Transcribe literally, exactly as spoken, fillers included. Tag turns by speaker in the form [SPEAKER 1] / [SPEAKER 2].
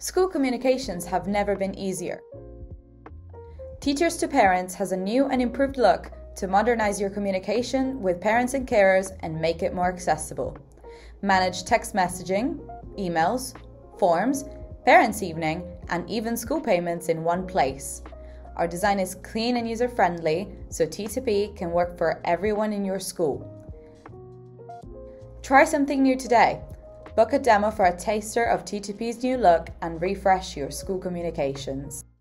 [SPEAKER 1] School communications have never been easier. Teachers to Parents has a new and improved look to modernize your communication with parents and carers and make it more accessible. Manage text messaging, emails, forms, parents' evening, and even school payments in one place. Our design is clean and user-friendly, so T two P can work for everyone in your school. Try something new today. Book a demo for a taster of T two P's new look and refresh your school communications.